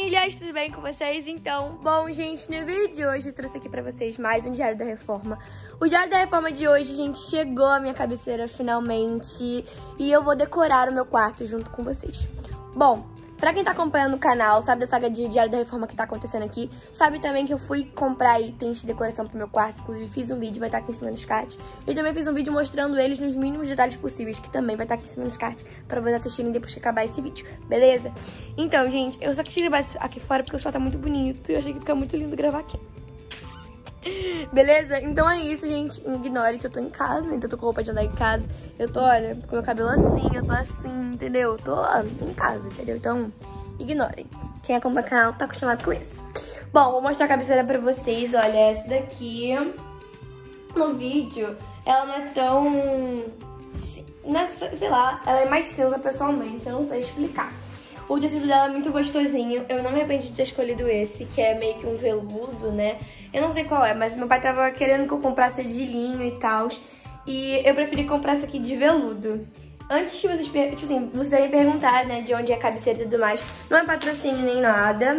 famílias, tudo bem com vocês? Então, bom, gente, no vídeo de hoje eu trouxe aqui pra vocês mais um Diário da Reforma. O Diário da Reforma de hoje, gente, chegou a minha cabeceira finalmente e eu vou decorar o meu quarto junto com vocês. Bom, pra quem tá acompanhando o canal, sabe da saga de Diário da Reforma que tá acontecendo aqui, sabe também que eu fui comprar itens de decoração pro meu quarto, inclusive fiz um vídeo, vai estar aqui em cima nos cards, e também fiz um vídeo mostrando eles nos mínimos detalhes possíveis, que também vai estar aqui em cima nos cards, pra vocês assistirem depois que acabar esse vídeo, beleza? Então, gente, eu só quis gravar aqui fora porque o sol tá muito bonito e eu achei que fica muito lindo gravar aqui. Beleza? Então é isso, gente. Ignore que eu tô em casa, né? Então eu tô com roupa de andar em casa. Eu tô, olha, com meu cabelo assim, eu tô assim, entendeu? Eu tô em casa, entendeu? Então, ignorem. Quem acompanha o canal tá acostumado com isso. Bom, vou mostrar a cabeceira pra vocês. Olha, essa daqui. No vídeo, ela não é tão... sei lá, ela é mais cinza pessoalmente, eu não sei explicar. O tecido dela é muito gostosinho, eu não me arrependi de ter escolhido esse, que é meio que um veludo, né? Eu não sei qual é, mas meu pai tava querendo que eu comprasse de linho e tal, e eu preferi comprar essa aqui de veludo. Antes que vocês, tipo assim, vocês devem perguntar, né, de onde é a cabeceira e tudo mais, não é patrocínio nem nada,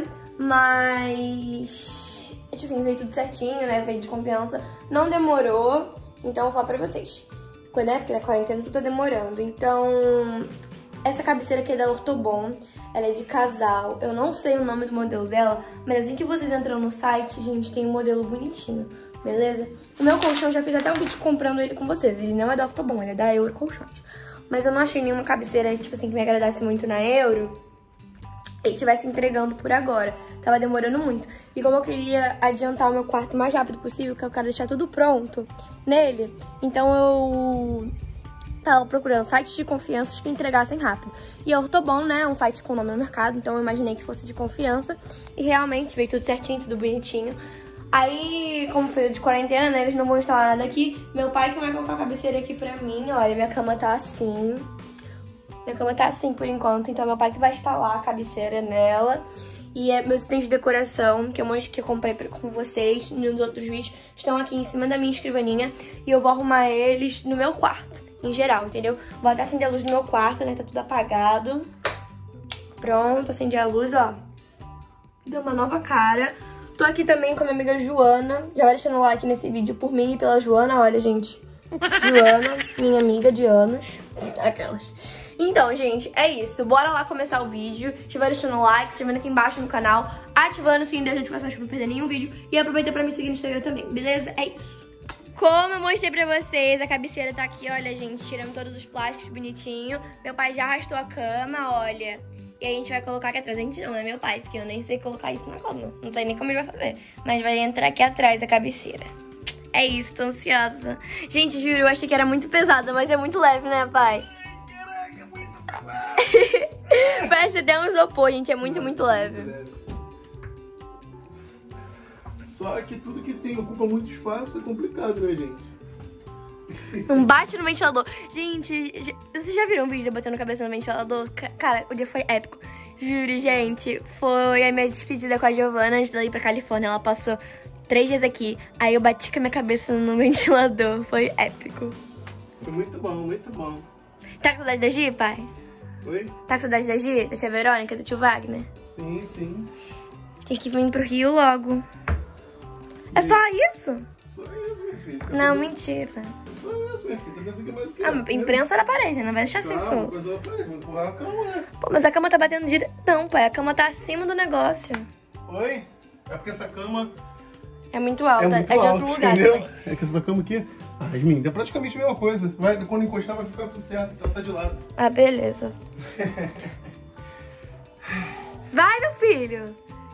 mas, tipo assim, veio tudo certinho, né, veio de confiança, não demorou, então eu vou falar pra vocês. Quando é, porque na quarentena tudo tá demorando, então... Essa cabeceira aqui é da Ortobon, ela é de casal, eu não sei o nome do modelo dela, mas assim que vocês entram no site, gente, tem um modelo bonitinho, beleza? O meu colchão, já fiz até um vídeo comprando ele com vocês, ele não é da Ortobon, ele é da Euro Colchões. Mas eu não achei nenhuma cabeceira, tipo assim, que me agradasse muito na Euro e estivesse entregando por agora, tava demorando muito. E como eu queria adiantar o meu quarto o mais rápido possível, que eu quero deixar tudo pronto nele, então eu... tava procurando sites de confiança que entregassem rápido. E a Ortobon, né, é um site com nome no mercado, então eu imaginei que fosse de confiança. E realmente veio tudo certinho, tudo bonitinho. Aí, como período de quarentena, né, eles não vão instalar nada aqui. Meu pai que vai colocar a cabeceira aqui pra mim. Olha, minha cama tá assim. Minha cama tá assim por enquanto, então meu pai que vai instalar a cabeceira nela. E meus itens de decoração, que eu comprei com vocês nos outros vídeos, estão aqui em cima da minha escrivaninha. E eu vou arrumar eles no meu quarto. Em geral, entendeu? Vou até acender a luz no meu quarto, né? Tá tudo apagado. Pronto, acendi a luz, ó. Deu uma nova cara. Tô aqui também com a minha amiga Joana. Já vai deixando o like nesse vídeo por mim e pela Joana. Olha, gente. Joana, minha amiga de anos. Aquelas. Então, gente, é isso. Bora lá começar o vídeo. Já vai deixando o like, se inscrevendo aqui embaixo no canal, ativando o sininho das notificações pra não perder nenhum vídeo. E aproveita pra me seguir no Instagram também, beleza? É isso. Como eu mostrei pra vocês, a cabeceira tá aqui, olha, gente, tirando todos os plásticos bonitinho. Meu pai já arrastou a cama, olha. E a gente vai colocar aqui atrás. A gente não, né, meu pai? Porque eu nem sei colocar isso na cama. Não sei nem como ele vai fazer. Mas vai entrar aqui atrás da cabeceira. É isso, tô ansiosa. Gente, juro, eu achei que era muito pesada, mas é muito leve, né, pai? Caraca, é muito pesado. Parece até um isopor, gente, é muito, muito leve. Só que tudo que tem ocupa muito espaço é complicado, né, gente? Não bate no ventilador. Gente, vocês já viram um vídeo de eu batendo a cabeça no ventilador? Cara, o dia foi épico. Juro, gente. Foi a minha despedida com a Giovana antes de ir pra Califórnia. Ela passou 3 dias aqui. Aí eu bati com a minha cabeça no ventilador. Foi épico. Foi muito bom, muito bom. Tá com saudade da Gi, pai? Oi? Tá com saudade da Gi? Da tia Verônica, do tio Wagner? Sim, sim. Tem que vir pro Rio logo. É só isso? Só isso, minha filha. Não, mentira. É só isso, minha filha. Tá pensando que é mais o que? Ah, imprensa na parede, não vai deixar assim Calma, solto. coisa outra, vou empurrar a cama, né? Pô, mas a cama tá batendo direto. Não, pai, a cama tá acima do negócio. Oi? É porque essa cama É muito alta, é muito de alta, outro lugar entendeu? também. É que essa cama aqui... Ai, menina, é praticamente a mesma coisa. Quando encostar vai ficar tudo certo, então tá de lado. Ah, beleza. Vai, meu filho!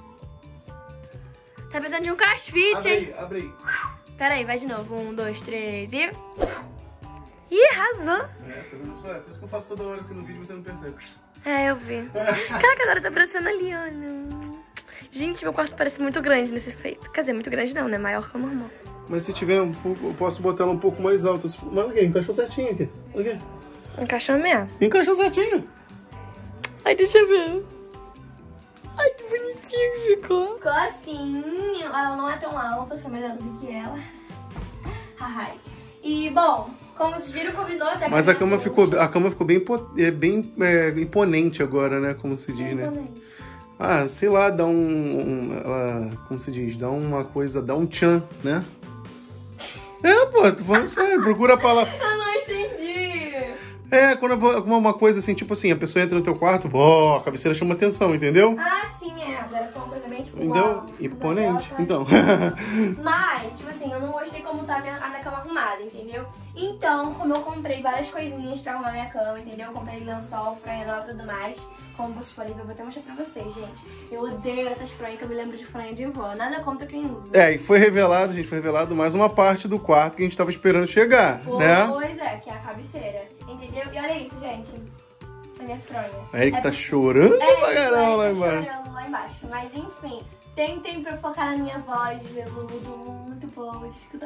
Tá precisando de um crossfit, Abre hein? aí, abre aí. Pera aí, vai de novo. 1, 2, 3 e... Ih, arrasou! É, tá vendo só? É por isso que eu faço toda hora assim no vídeo e você não percebe. É, eu vi. Caraca, agora tá parecendo ali, olha. Gente, meu quarto parece muito grande nesse efeito. Quer dizer, muito grande não, né? Maior que o normal. Mas se tiver um pouco, eu posso botar ela um pouco mais alta. Mas aqui, encaixou certinho aqui. Olha aqui. Encaixou mesmo. Encaixou certinho. Ai, deixa eu ver. Ai, que bonitinho que ficou. Ficou assim. Ela não é tão alta, sou mais alta do que ela. Ai. E, bom, como vocês viram, combinou até. Mas a cama ficou bem imponente agora, né? Como se diz, né? Ah, sei lá, dá como se diz? Dá uma coisa, dá um tchan, né? Pô, tô falando sério, procura a palavra. Eu não entendi. Quando uma coisa assim, tipo assim, a pessoa entra no teu quarto, pô, a cabeceira chama atenção, entendeu? Ah, sim, agora ficou uma coisa bem tipo... Então, imponente. Então. Mas, tipo assim, eu não gostei como tá a minha cama arrumada, entendeu? Então, como eu comprei várias coisinhas pra arrumar minha cama, entendeu? Eu comprei lençol, fronha nova e tudo mais. Como vocês podem ver, eu vou até mostrar pra vocês, gente. Eu odeio essas fronhas, que eu me lembro de fronha de vó. Nada contra quem usa. E foi revelado mais uma parte do quarto que a gente tava esperando chegar, né? Pois é, que é a cabeceira, entendeu? E olha isso, gente. A minha fronha. A Erika tá chorando pra caramba lá embaixo. Chorando lá embaixo. Mas enfim, tentem pra focar na minha voz de veludo, muito bom de escutar.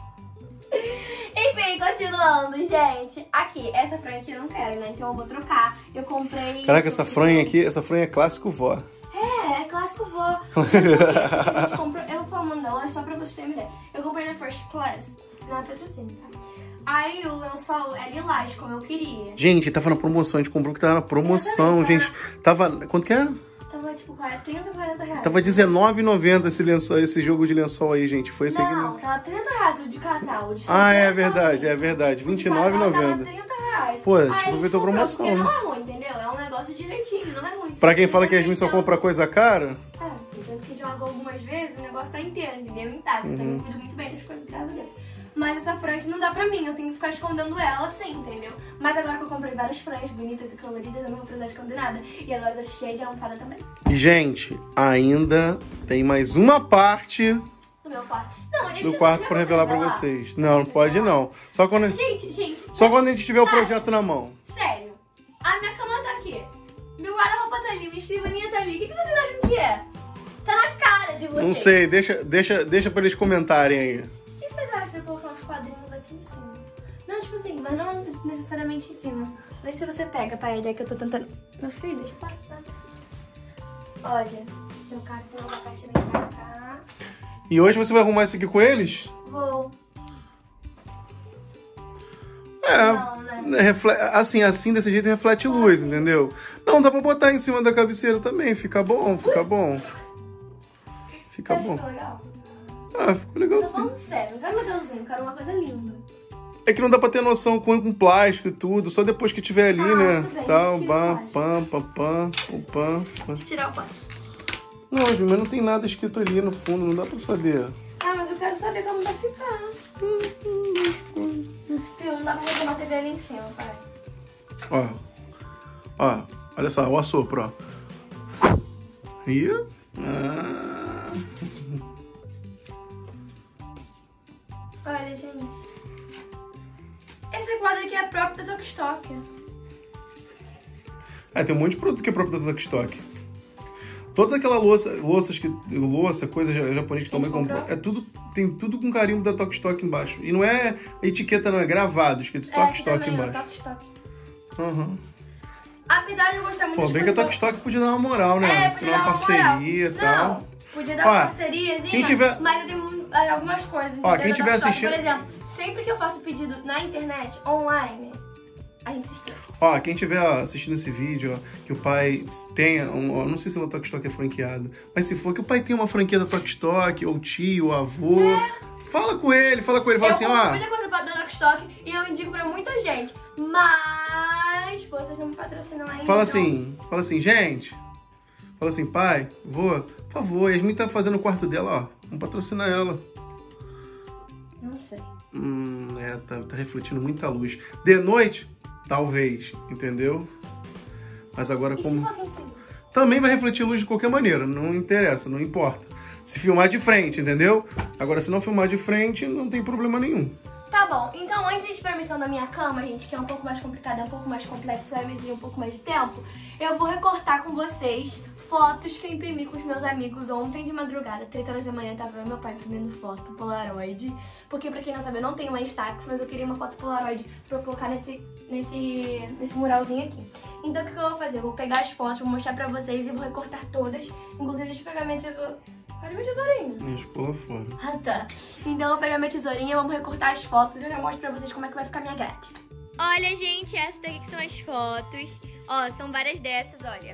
Enfim, continuando, gente. Aqui, essa fronha aqui eu não quero, né? Então eu vou trocar. Eu comprei... Caraca, essa fronha é clássico vó. É clássico vó. A gente comprou... Eu vou falar o nome da loja só pra vocês terem uma ideia. Eu comprei na First Class, na Petrocínio, tá? Aí o lençol é lilás, como eu queria. Gente, tava na promoção, a gente comprou que tava na promoção, gente. Tava... Quanto que era? Tava tipo 30, 40 reais. Tava R$19,90 esse jogo de lençol aí, gente. Foi esse aqui. Não, tava 30 reais o de casal. O de é verdade. R$29,90. Tava 30 reais. Pô, a gente aproveitou a promoção, porque né? não é ruim, entendeu? É um negócio direitinho, não é ruim. Pra quem fala que a Yasmin só compra coisa cara... Tanto que jogou algumas vezes, o negócio tá inteiro, entendeu? Intacto. Então eu cuido muito bem das coisas, graças a Deus. Mas essa franja aqui não dá pra mim, eu tenho que ficar escondendo ela assim, entendeu? Mas agora que eu comprei várias franjas bonitas e coloridas, eu não vou precisar esconder nada. E agora eu tô cheia de almofada também. E, gente, ainda tem mais uma parte Do meu quarto. Não, do quarto pra revelar pra vocês. Não pode não. Só quando, Gente. só quando a gente tiver o projeto na mão. Sério. A minha cama tá aqui. Meu guarda-roupa tá ali, minha escrivaninha tá ali. O que vocês acham que é? Tá na cara de vocês. Não sei, deixa pra eles comentarem aí. O que vocês acham de eu colocar uns quadrinhos aqui em cima? Não, tipo assim, mas não necessariamente em cima. Vê se você pega, pai, a ideia que eu tô tentando... Meu filho, deixa eu passar. Olha, meu carro tem uma caixa bem pra cá. E hoje você vai arrumar isso aqui com eles? Vou. Não, né? Assim, desse jeito reflete luz, entendeu? Não, dá pra botar em cima da cabeceira também, fica bom. Fica bom. Ficou legal? Ficou legalzinho. Tô falando sério, não quero legalzinho, eu quero uma coisa linda. É que não dá pra ter noção com plástico e tudo, só depois que tiver ali, né? Tudo bem, Tal, tira pam. Tirar o plástico. Não, mas não tem nada escrito ali no fundo, não dá pra saber. Mas eu quero saber como vai ficar. Filho, não dá pra fazer uma TV ali em cima, pai. Ó, olha só, o assopro, ó. Olha, gente. Esse quadro aqui é próprio da Tokstok. Tem um monte de produto que é próprio da Tokstok. Todas aquelas louça, coisa japonesa que tua mãe comprou, tem tudo com carimbo da Tokstok embaixo. E não é etiqueta, não, é gravado, escrito Tokstok embaixo. Tokstok. Apesar Apesar de eu gostar muito bem que a Tokstok podia dar uma moral, né? Podia dar dar uma parceria e tal. Não, podia dar uma parceriazinha, quem tiver... mas eu tenho algumas coisas, entendeu? Quem tiver assistindo... Por exemplo, sempre que eu faço pedido na internet, online, a gente se esquece. Quem tiver assistindo esse vídeo, que o pai tenha, não sei se a Tokstok é franqueada, mas se for, que o pai tenha uma franquia da Tokstok, ou tio, ou avô, fala com ele, fala assim, Eu compro muita coisa da Tokstok e eu indico pra muita gente, mas vocês não me patrocinam ainda. Fala assim, gente, fala assim, pai, vô, por favor, a Yasmin tá fazendo o quarto dela, vamos patrocinar ela. Não sei. Tá refletindo muita luz. De noite, talvez, entendeu? Mas agora como... Também vai refletir luz de qualquer maneira, não interessa, não importa. Se filmar de frente, entendeu? Agora, se não filmar de frente, não tem problema nenhum. Tá bom, então antes de permissão da minha cama, gente, que é um pouco mais complicada, é um pouco mais complexo, vai me exigir um pouco mais de tempo, eu vou recortar com vocês fotos que eu imprimi com os meus amigos ontem de madrugada. 3 horas da manhã tava meu pai imprimindo foto Polaroid, porque pra quem não sabe, eu não tenho uma Instax, mas eu queria uma foto Polaroid pra eu colocar nesse muralzinho aqui. Então o que eu vou fazer? Eu vou pegar as fotos, vou mostrar pra vocês e vou recortar todas, inclusive deixa eu pegar minha tesoura. Cadê minha tesourinha? Deixa eu pular fora. Tá. Então eu vou pegar minha tesourinha, vamos recortar as fotos e eu já mostro pra vocês como é que vai ficar minha grade. Olha, gente, essas daqui que são as fotos. Ó, são várias dessas, olha.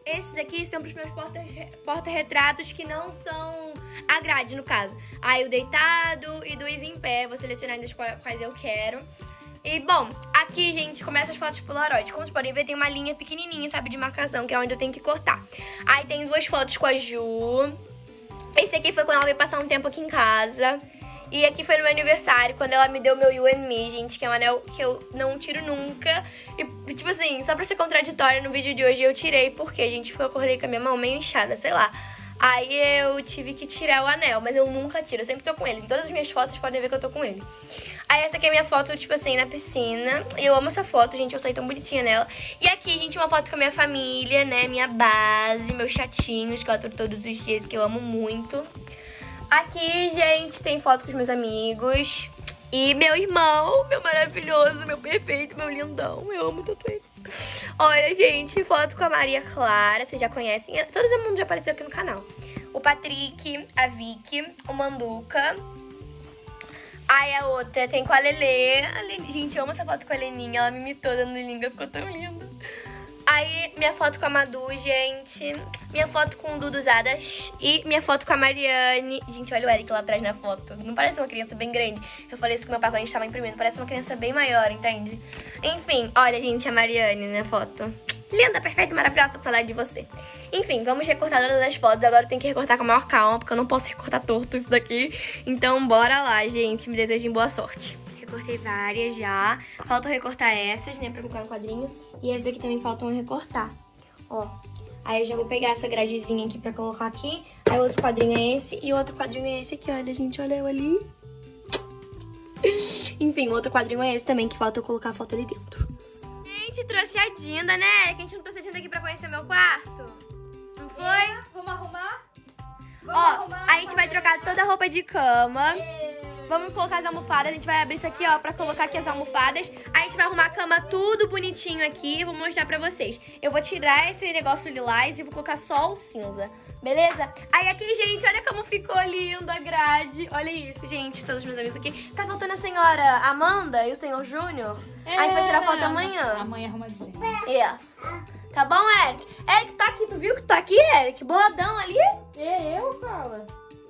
esses daqui são pros meus porta-retratos que não são a grade, no caso. Aí o deitado e dois em pé, vou selecionar ainda quais eu quero. E, bom, aqui, gente, começa as fotos Polaroid. Como vocês podem ver, tem uma linha pequenininha, sabe, de marcação, que é onde eu tenho que cortar. Aí tem duas fotos com a Ju. Esse aqui foi quando ela veio passar um tempo aqui em casa. E aqui foi no meu aniversário, quando ela me deu meu You and Me, gente, que é um anel que eu não tiro nunca. E, tipo assim, só pra ser contraditória, no vídeo de hoje eu tirei, porque, gente, porque eu acordei com a minha mão meio inchada, sei lá. Aí eu tive que tirar o anel, mas eu nunca tiro, eu sempre tô com ele. Em todas as minhas fotos, vocês podem ver que eu tô com ele. Aí essa aqui é a minha foto, tipo assim, na piscina. E eu amo essa foto, gente, eu saí tão bonitinha nela. E aqui, gente, uma foto com a minha família, né, minha base, meus chatinhos, que eu adoro todos os dias, que eu amo muito. Aqui, gente, tem foto com os meus amigos. E meu irmão, meu maravilhoso, meu perfeito, meu lindão. Eu amo tanto ele. Olha, gente, foto com a Maria Clara, vocês já conhecem. Todo mundo já apareceu aqui no canal. O Patrick, a Vicky, o Manduca. Aí a outra tem com a Lelê. Gente, eu amo essa foto com a Leninha. Ela me imitou dando língua, ficou tão linda. Aí, minha foto com a Madu, gente. Minha foto com o Dudu Zadas. E minha foto com a Mariane. Gente, olha o Eric lá atrás na foto. Não parece uma criança bem grande? Eu falei isso com meu pai quando a gente tava imprimindo. Parece uma criança bem maior, entende? Enfim, olha, gente, a Mariane na foto. Linda, perfeita, maravilhosa, tô com saudade de você. Enfim, vamos recortar todas as fotos. Agora eu tenho que recortar com a maior calma, porque eu não posso recortar torto isso daqui. Então, bora lá, gente. Me desejem boa sorte. Recortei várias já. Faltam recortar essas, né, pra colocar no quadrinho. E essas aqui também faltam recortar. Ó. Aí eu já vou pegar essa gradezinha aqui pra colocar aqui. Aí o outro quadrinho é esse. E o outro quadrinho é esse aqui, olha, gente. Olha eu ali. Enfim, o outro quadrinho é esse também, que falta eu colocar a foto ali dentro. Gente, trouxe a Dinda, né? Que a gente não trouxe a Dinda aqui pra conhecer meu quarto. Não foi? Vamos arrumar? Ó, a gente vai trocar toda a roupa de cama. Vamos colocar as almofadas, a gente vai abrir isso aqui, ó, pra colocar aqui as almofadas. Aí a gente vai arrumar a cama tudo bonitinho aqui e vou mostrar pra vocês. Eu vou tirar esse negócio lilás e vou colocar só o cinza, beleza? Aí aqui, gente, olha como ficou lindo a grade. Olha isso, gente, todos os meus amigos aqui. Tá faltando a senhora Amanda e o senhor Júnior. A gente vai tirar foto amanhã. Amanhã arrumadinho. Isso. Tá bom, Eric? Eric tá aqui, tu viu que tá aqui, Eric? Boladão ali. Eu, fala.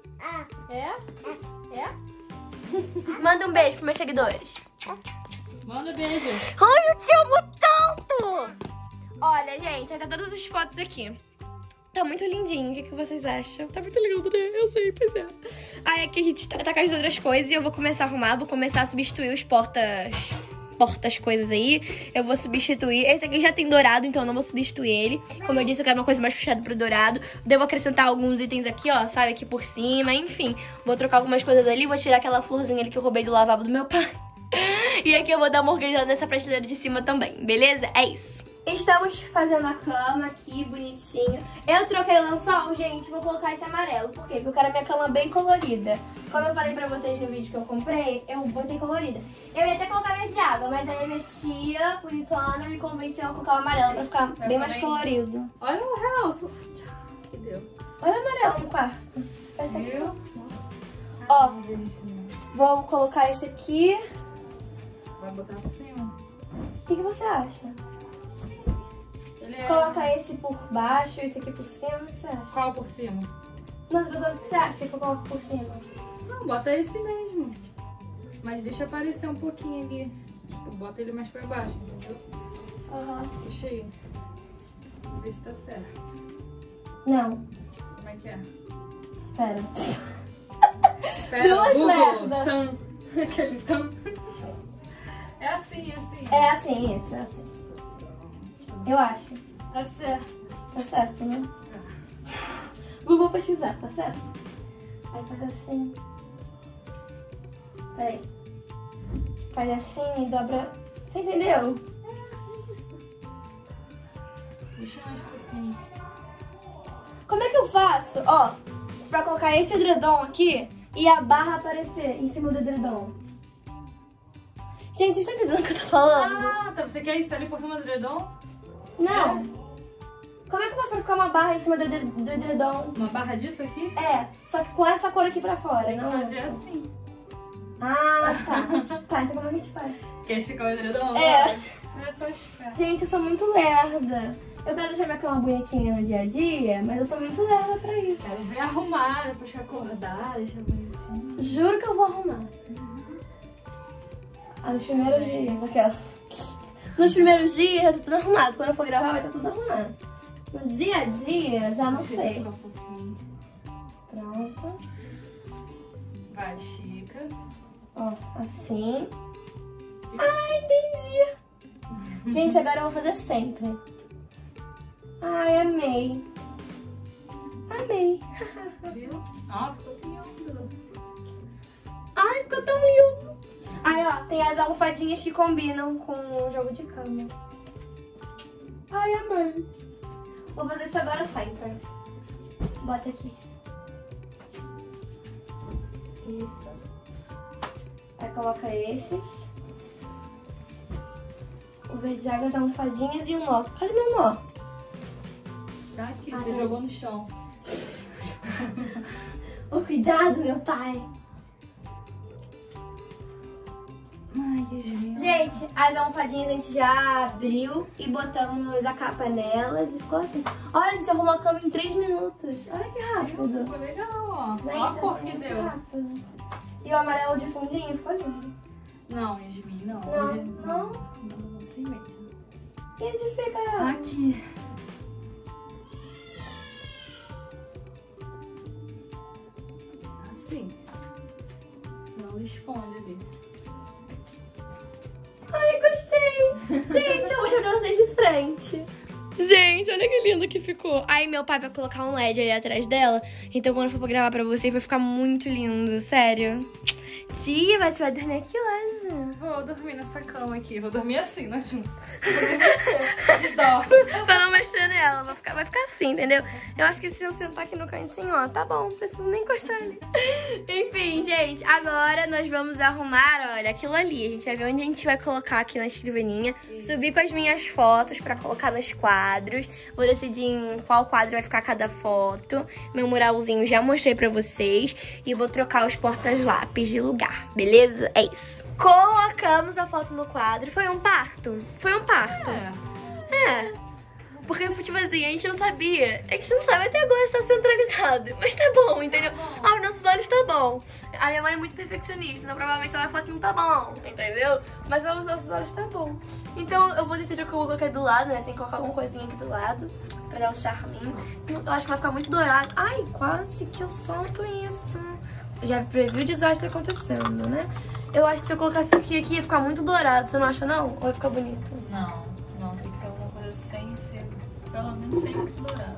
É? Manda um beijo pros meus seguidores. Manda beijo. Ai, eu te amo tanto! Olha, gente, tá todas as fotos aqui. Tá muito lindinho, o que vocês acham? Tá muito lindo, né? Eu sei, pois é. Aí aqui a gente tá com as outras coisas e eu vou começar a arrumar, vou começar a substituir os portas coisas aí. Eu vou substituir. Esse aqui já tem dourado, então eu não vou substituir ele. Como eu disse, eu quero uma coisa mais puxada pro dourado. Devo acrescentar alguns itens aqui, ó, sabe? Aqui por cima, enfim. Vou trocar algumas coisas ali. Vou tirar aquela florzinha ali que eu roubei do lavabo do meu pai. E aqui eu vou dar uma organizada nessa prateleira de cima também, beleza? É isso. Estamos fazendo a cama aqui, bonitinho. Eu troquei o lençol, gente, vou colocar esse amarelo. Por quê? Porque eu quero a minha cama bem colorida. Como eu falei pra vocês no vídeo que eu comprei, eu botei colorida. Eu ia até colocar verde água, mas aí a minha tia, bonitona, me convenceu a colocar o amarelo pra ficar bem mais colorido. Olha o realço. Que deu. Olha o amarelo no quarto. Parece que tá aqui. Ó, vou colocar esse aqui. Vai botar por cima. O que você acha? Ele Coloca esse por baixo, esse aqui por cima, o que você acha? Qual por cima? Não, o que você acha que eu coloco por cima? Não, bota esse mesmo. Mas deixa aparecer um pouquinho ali. Tipo, bota ele mais pra baixo, entendeu? Aham. Deixa aí. Vamos ver se tá certo. Não. Como é que é? Pera. Pera, Duas Google, lerdas. tam. Aquele tam. É assim, é assim. É assim, isso, é assim. Eu acho. Tá certo. Tá certo, né? Vou pesquisar, tá certo? Aí faz assim. Peraí. Faz assim e dobra. Você entendeu? É isso. Puxa mais pra cima. Como é que eu faço? Ó, pra colocar esse edredom aqui e a barra aparecer em cima do edredom. Gente, vocês estão entendendo o que eu tô falando? Ah, tá. Você quer isso ali por cima do edredom? Não. Como é que eu faço pra ficar uma barra em cima do edredom? Uma barra disso aqui? É, só que com essa cor aqui pra fora, Tem que não fazer essa. assim. Ah, tá. Tá, então como é que a gente faz? Quer esticar o edredom? É. É só esticar. Gente, eu sou muito lerda. Eu quero deixar minha cama bonitinha no dia a dia, mas eu sou muito lerda pra isso. Quero ver arrumar, depois que acordar, deixar bonitinho. Juro que eu vou arrumar. Nos primeiros dias, aquela. Nos primeiros dias tá tudo arrumado. Quando eu for gravar vai estar tudo arrumado. No dia a dia, já não sei. Pronto. Vai, Chica. Ó, assim. Ah, entendi. Gente, agora eu vou fazer sempre. Ai, amei. Amei. Viu? Ó, ficou lindo. Ai, ficou tão lindo. Aí, ó, tem as almofadinhas que combinam com o jogo de cama. Ai, amor. Vou fazer isso agora sempre. Bota aqui. Isso. Aí coloca esses. O verde água, as almofadinhas e um nó. Cadê meu nó? Tá aqui, você jogou no chão. Oh, cuidado, meu pai. Ai, que genial. Gente, as almofadinhas a gente já abriu e botamos a capa nelas e ficou assim. Olha, a gente arrumou a cama em 3 minutos. Olha que rápido. Ficou legal, ó. Gente, Olha a cor assim, que muito deu. rápido. E o amarelo de fundinho ficou lindo. Não, Yasmin, não. Não? Não, assim mesmo. E onde fica? Aqui. Assim. Senão ela esconde ali. Ai, gostei. Gente, eu vou mostrar pra vocês de frente. Gente, olha que lindo que ficou. Aí meu pai vai colocar um LED ali atrás dela. Então quando eu for gravar pra vocês vai ficar muito lindo, sério. Tia, você vai dormir aqui hoje? Vou dormir nessa cama aqui. Vou dormir assim, né? Vou nem mexer de dó. Pra não mexer nela, vai ficar assim, entendeu? Eu acho que se eu sentar aqui no cantinho, ó, tá bom, não preciso nem encostar ali. Enfim, gente, agora nós vamos arrumar, olha, aquilo ali. A gente vai ver onde a gente vai colocar aqui na escrivaninha. Isso. Subir com as minhas fotos pra colocar nos quadros. Vou decidir em qual quadro vai ficar cada foto. Meu muralzinho já mostrei pra vocês. E vou trocar os portas-lápis de lugar, beleza? É isso. Colocamos a foto no quadro. Foi um parto? Foi um parto. É. Porque, tipo assim, a gente não sabia. A gente não sabe até agora se tá centralizado. Mas tá bom, entendeu? Aos nossos olhos tá bom. A minha mãe é muito perfeccionista, então provavelmente ela vai falar que não tá bom, entendeu? Mas aos nossos olhos tá bom. Então eu vou decidir o que eu vou colocar do lado, né? Tem que colocar alguma coisinha aqui do lado pra dar um charminho. Eu acho que vai ficar muito dourado. Ai, quase que eu solto isso. Eu já previ o desastre acontecendo, né? Eu acho que se eu colocar isso aqui ia ficar muito dourado. Você não acha, não? Ou vai ficar bonito? Não, tem que ser alguma coisa sem ser, pelo menos sem muito dourado.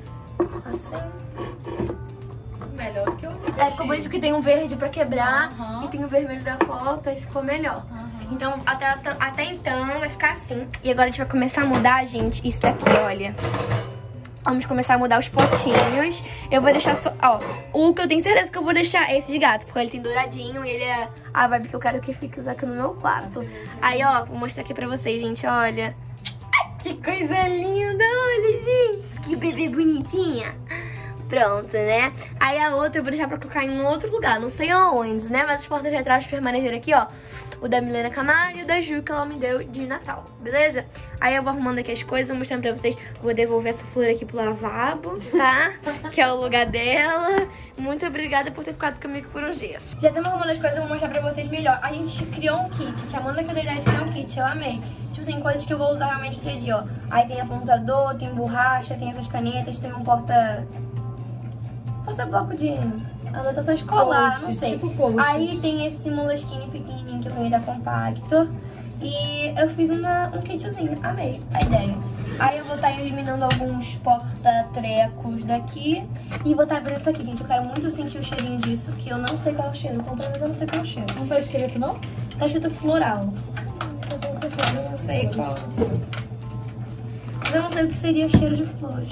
Assim? Melhor do que eu ficou bonito porque tem um verde pra quebrar e tem o vermelho da foto, aí ficou melhor. Então, até então vai ficar assim. E agora a gente vai começar a mudar, gente, isso daqui, olha. Vamos começar a mudar os pontinhos. Eu vou deixar só, ó, o que eu tenho certeza que eu vou deixar é esse de gato, porque ele tem douradinho e ele é a vibe que eu quero que fique aqui no meu quarto. Aí, ó, vou mostrar aqui pra vocês, gente, olha. Ai, que coisa linda, olha, gente. Que bebê bonitinha. Pronto, né? Aí a outra eu vou deixar pra colocar em outro lugar, não sei aonde, né? Mas os porta-retratos permaneceram aqui, ó. O da Milena Camargo e o da Ju que ela me deu de Natal, beleza? Aí eu vou arrumando aqui as coisas, vou mostrando pra vocês. Vou devolver essa flor aqui pro lavabo, tá? Que é o lugar dela. Muito obrigada por ter ficado comigo por uns dias. Já estamos arrumando as coisas, eu vou mostrar pra vocês melhor. A gente criou um kit, Tia Amanda que deu a ideia de criar um kit, eu amei. Tipo assim, coisas que eu vou usar realmente no dia a dia, ó. Aí tem apontador, tem borracha, tem essas canetas, tem um porta-bloco de anotação escolar, não sei. Tipo aí tem esse Moleskine pequenininho que eu ganhei da Compactor. E eu fiz um kitzinho, amei a ideia. Aí eu vou estar eliminando alguns porta-trecos daqui. E vou estar abrindo isso aqui, gente. Eu quero muito sentir o cheirinho disso, que eu não sei qual é o cheiro. Eu comprei, mas eu não sei qual é o cheiro. Não tá escrito, não? Tá escrito floral. Eu não sei qual. Mas eu não sei o que seria o cheiro de flores.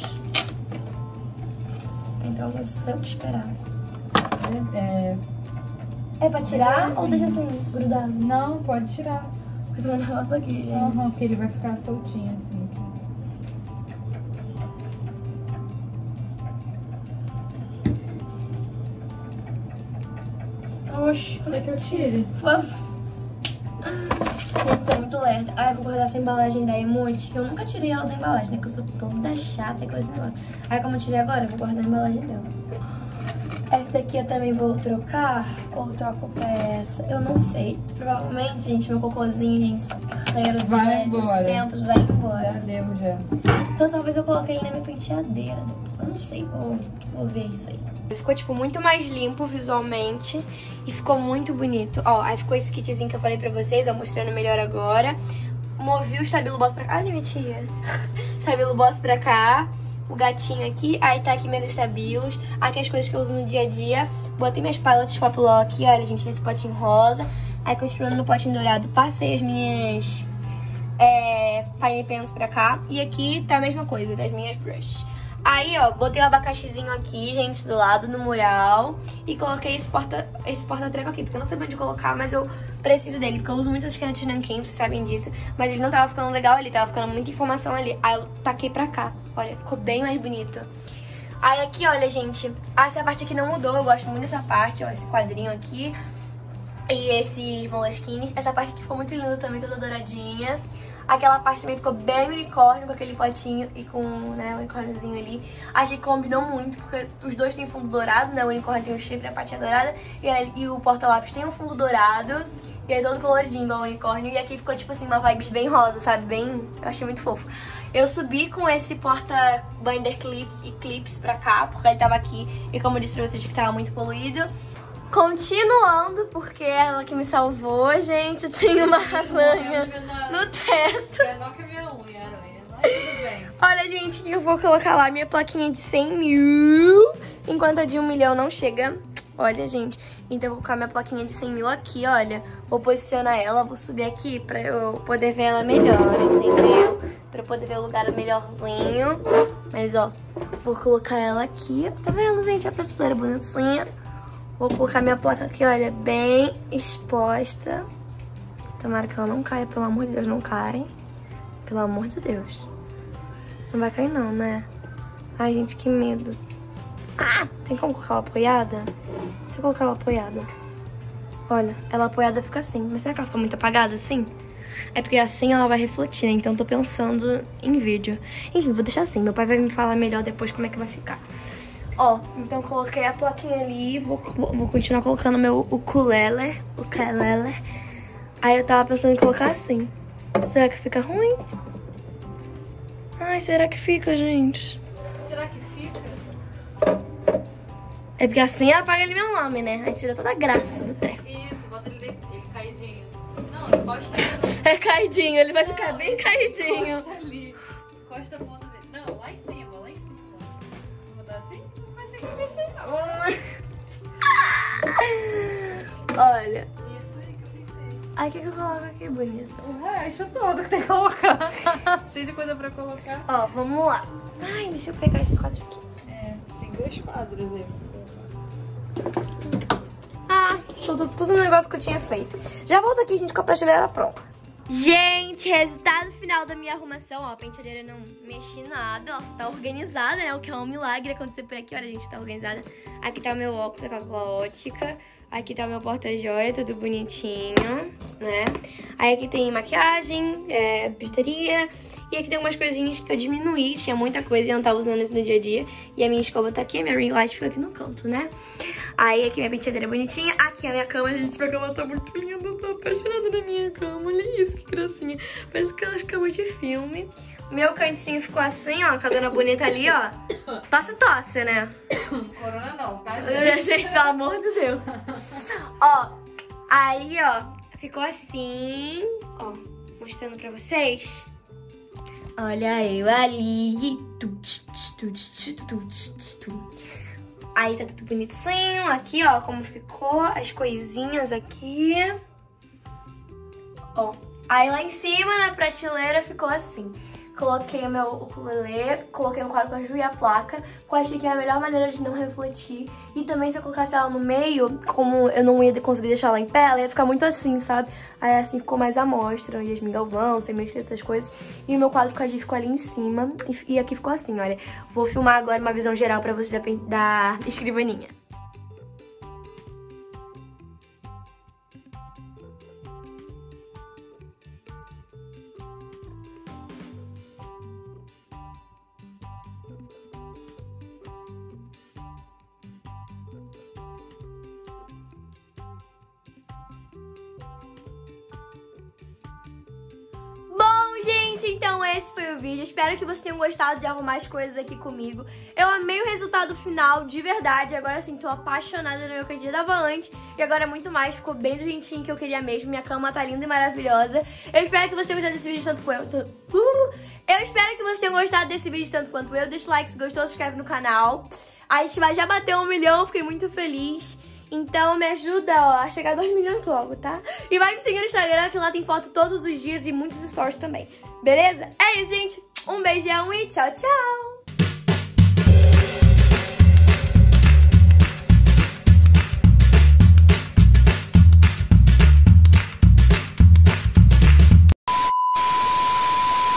Então não sei o que esperar. É pra tirar ou deixa assim, grudado? Não, pode tirar. Porque tem um negócio aqui, gente. Porque ele vai ficar soltinho assim. Oxi, como é que eu tiro? Gente, isso é muito leve. Ai, vou guardar essa embalagem da Emote, que eu nunca tirei ela da embalagem, né? Que eu sou toda chata com esse negócio. Aí, como eu tirei agora, eu vou guardar a embalagem dela. Essa daqui eu também vou trocar, ou troco pra essa, eu não sei. Provavelmente, gente, meu cocôzinho, gente, cheiro de velhos tempos, vai embora. Já deu, já. Então talvez eu coloque ele na minha penteadeira. Eu não sei, vou ver isso aí. Ficou, tipo, muito mais limpo visualmente e ficou muito bonito. Ó, aí ficou esse kitzinho que eu falei pra vocês, ó, mostrando melhor agora. Movi o Stabilo Boss pra cá. Olha, minha tia. Stabilo Boss pra cá. O gatinho aqui, aí tá aqui meus estabilos, aqui as coisas que eu uso no dia a dia. Botei minhas paletas de Pop Lock aqui, olha, gente, nesse potinho rosa. Aí, continuando no potinho dourado, passei as minhas Fine Pens pra cá. E aqui tá a mesma coisa, das minhas brushes. Aí, ó, botei o abacaxizinho aqui, gente, do lado, no mural. E coloquei esse porta-treco aqui, porque eu não sabia onde colocar, mas eu preciso dele. Porque eu uso muitas canetas Nankin, vocês sabem disso. Mas ele não tava ficando legal ali, tava ficando muita informação ali. Aí eu taquei pra cá, olha, ficou bem mais bonito. Aí aqui, olha, gente, essa parte aqui não mudou, eu gosto muito dessa parte, ó, esse quadrinho aqui. E esses moleskines. Essa parte aqui ficou muito linda também, toda douradinha. Aquela parte também ficou bem unicórnio, com aquele potinho e com, né, o unicórniozinho ali. Achei que combinou muito, porque os dois têm fundo dourado, né? O unicórnio tem o chifre, a patinha dourada. E o porta-lápis tem um fundo dourado. E é todo coloridinho, igual o unicórnio. E aqui ficou, tipo assim, uma vibes bem rosa, sabe? Bem... Eu achei muito fofo. Eu subi com esse porta-binder clips e clips pra cá, porque ele tava aqui. E como eu disse pra vocês que tava muito poluído. Continuando, porque ela que me salvou, gente. Eu tinha uma aranha no teto. Menor que a minha unha, aranha. Mas tudo bem. Olha, gente, que eu vou colocar lá minha plaquinha de 100 mil. Enquanto a de 1 milhão não chega. Olha, gente. Então eu vou colocar minha plaquinha de 100 mil aqui, olha. Vou posicionar ela, vou subir aqui pra eu poder ver ela melhor, entendeu? Pra eu poder ver o lugar melhorzinho. Mas, ó, vou colocar ela aqui. Tá vendo, gente? A prateleira bonitinha. Vou colocar minha placa aqui, olha, bem exposta. Tomara que ela não caia, pelo amor de Deus, não cai. Pelo amor de Deus. Não vai cair não, né? Ai, gente, que medo. Ah, tem como colocar ela apoiada? Se eu colocar ela apoiada. Olha, ela apoiada fica assim. Mas será que ela fica muito apagada assim? É porque assim ela vai refletir, né? Então tô pensando em vídeo. Enfim, vou deixar assim. Meu pai vai me falar melhor depois como é que vai ficar. Ó, então coloquei a plaquinha ali, vou continuar colocando meu ukulele. Aí eu tava pensando em colocar assim. Será que fica ruim? Ai, será que fica, gente? Será que fica? É porque assim apaga ali meu nome, né? Aí tira toda a graça do teco. Isso, bota ele caidinho. Não, encosta ali. É caidinho, ele vai ficar bem caidinho. Encosta ali. Encosta a ponta dele. Não, lá em cima, lá em cima. Vou botar assim? Olha. Isso aí que eu pensei. Ai, o que eu coloco aqui, bonito? O resto todo que tem que colocar. Cheio de coisa pra colocar. Ó, vamos lá. Ai, deixa eu pegar esse quadro aqui. É, tem 2 quadros aí pra você colocar. Ah, soltou tudo o negócio que eu tinha feito. Já volto aqui, gente, com a prateleira pronta. Gente, resultado final da minha arrumação. Ó, a penteadeira não mexi nada. Ela só tá organizada, né? O que é um milagre acontecer por aqui. Olha, gente, tá organizada. Aqui tá o meu óculos, a cápsula ótica. Aqui tá o meu porta-joia, tudo bonitinho, né? Aí aqui tem maquiagem, bijuteria. E aqui tem algumas coisinhas que eu diminuí. Tinha muita coisa e eu não tava usando isso no dia a dia. E a minha escova tá aqui, a minha ring light fica aqui no canto, né? Aí aqui minha penteadeira bonitinha. Aqui a minha cama, gente, minha cama tá muito linda. Eu tô apaixonada na minha cama. Olha isso, que gracinha. Parece aquelas camas de filme. Meu cantinho ficou assim, ó, com a dona bonita ali, ó. Tosse, né? Corona não, tá, gente? Gente, pelo amor de Deus. Ó, aí, ó, ficou assim, ó, mostrando pra vocês. Olha eu ali. Aí tá tudo bonitinho. Aqui, ó, como ficou as coisinhas aqui. Ó, aí lá em cima, na prateleira, ficou assim. Coloquei o meu ukulele, coloquei um quadro com a Ju e a placa, que eu achei que era a melhor maneira de não refletir. E também se eu colocasse ela no meio, como eu não ia conseguir deixar ela em pé, ela ia ficar muito assim, sabe? Aí assim ficou mais à mostra, Yasmin Galvão, sem medo essas coisas. E o meu quadro com a Ju ficou ali em cima, e aqui ficou assim, olha. Vou filmar agora uma visão geral pra vocês da escrivaninha. Então esse foi o vídeo, espero que vocês tenham gostado de arrumar as coisas aqui comigo. Eu amei o resultado final, de verdade, agora assim, tô apaixonada no meu cantinho da Valante. E agora muito mais, ficou bem do jeitinho que eu queria mesmo, minha cama tá linda e maravilhosa. Eu espero que vocês tenham gostado desse vídeo tanto quanto eu espero que vocês tenham gostado desse vídeo tanto quanto eu. Deixa o like se gostou, se inscreve no canal. A gente vai já bater 1 milhão, fiquei muito feliz. Então me ajuda, ó, a chegar a 2 milhões logo, tá? E vai me seguir no Instagram, que lá tem foto todos os dias e muitos stories também. Beleza? É isso, gente. Um beijão e tchau, tchau!